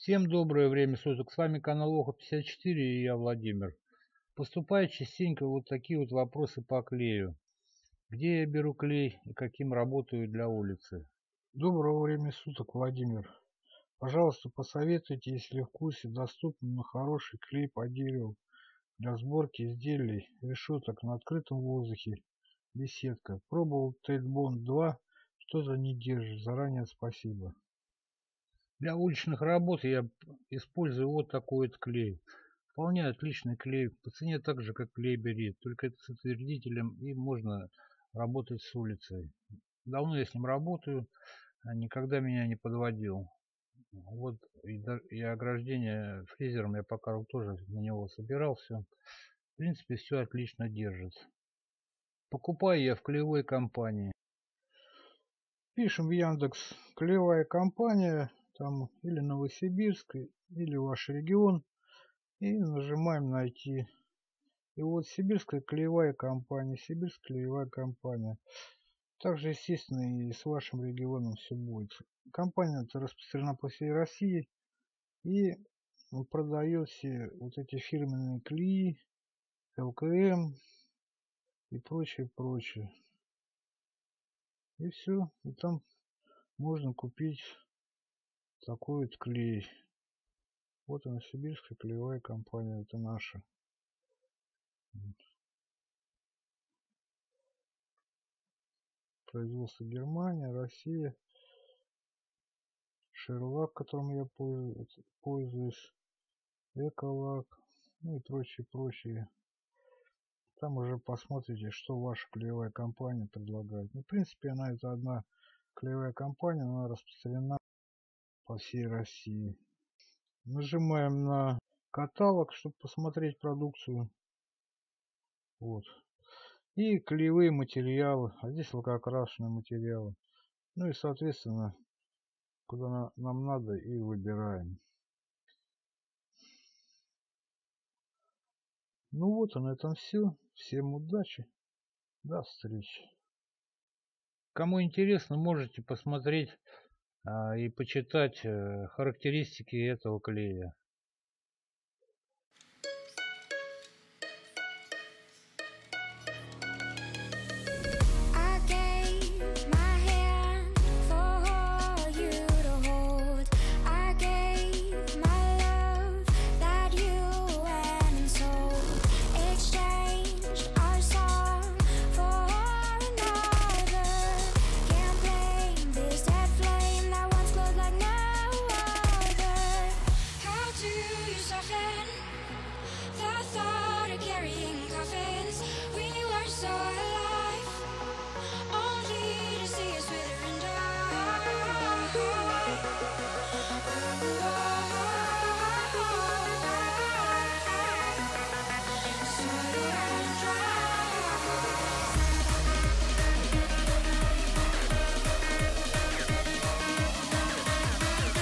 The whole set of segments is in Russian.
Всем доброе время суток. С вами канал Оха54 и я Владимир. Поступают частенько вот такие вот вопросы по клею. Где я беру клей и каким работаю для улицы? Доброго времени суток, Владимир. Пожалуйста, посоветуйте, если в курсе доступен на хороший клей по дереву для сборки изделий решеток на открытом воздухе. Беседка. Пробовал Тейт-Бонд 2, что-то не держит. Заранее спасибо. Для уличных работ я использую вот такой вот клей. Вполне отличный клей. По цене так же, как клей Берит, только это с утвердителем и можно работать с улицей. Давно я с ним работаю, никогда меня не подводил. Вот и ограждение фрезером я пока тоже на него собирал все. В принципе, все отлично держит. Покупаю я в клеевой компании. Пишем в Яндекс клеевая компания, там или Новосибирск, или ваш регион, и нажимаем найти. И вот Сибирская клеевая компания, Сибирская клеевая компания. Также, естественно, и с вашим регионом все будет. Компания распространена по всей России и продает все вот эти фирменные клеи, ЛКМ и прочее, прочее. И все. И там можно купить такой вот клей. Вот она, Сибирская клеевая компания, это наша. Производство Германия, Россия. Шерлак, которым я пользуюсь. Эколак. Ну и прочее, прочее. Там уже посмотрите, что ваша клеевая компания предлагает. Ну, в принципе, она это одна клеевая компания, она распространена по всей России. Нажимаем на каталог, чтобы посмотреть продукцию. Вот. И клеевые материалы. А здесь лакокрашенные материалы. Ну и, соответственно, куда нам надо, и выбираем. Ну вот, а на этом все. Всем удачи. До встречи. Кому интересно, можете посмотреть и почитать характеристики этого клея.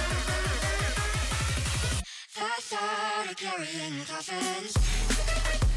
Carrying coffins.